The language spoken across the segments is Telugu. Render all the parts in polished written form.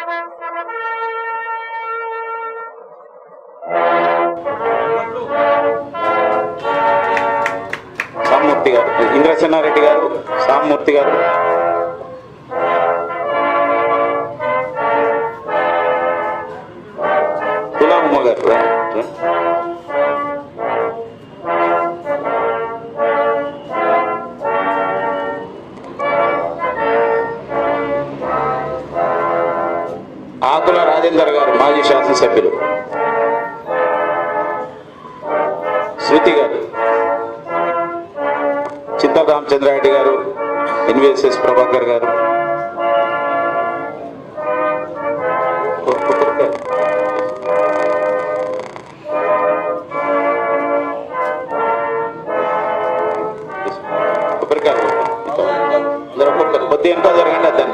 సామూర్తి గారు, ఇంద్రసేనారెడ్డి గారు, సామూర్తి గారు, తులామ్మ గారు, ఆకుల రాజేందర్ గారు, మాజీ శాసనసభ్యులు, శృతి గారు, చింతా రామచంద్రారెడ్డి గారు, ఎన్విఎస్ఎస్ ప్రభాకర్ గారు, కొద్ది ఎంత జరగండి అద్దాన్ని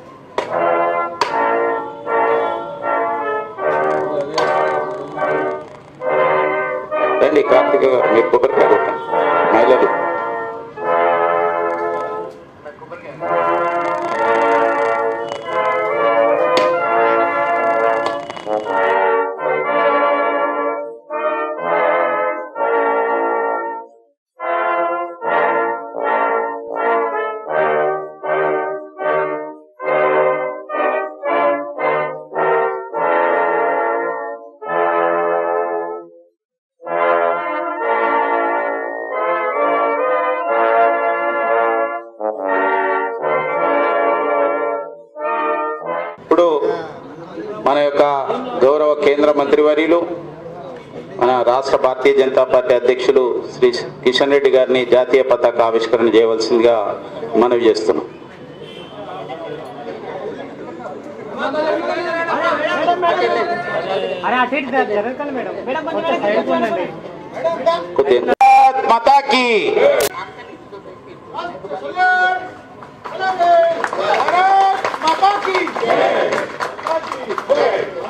రండి. కార్తీక గారు మీరు కొబ్బరికాయ కొట్టండి. మహిళలు మన యొక్క గౌరవ కేంద్ర మంత్రివర్యులు మన రాష్ట్ర భారతీయ జనతా పార్టీ అధ్యక్షులు శ్రీ కిషన్ రెడ్డి గారిని జాతీయ పతాక ఆవిష్కరణ చేయవలసిందిగా మనవి చేస్తున్నాం. మాతాకి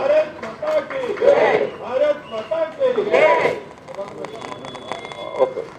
ఓకే.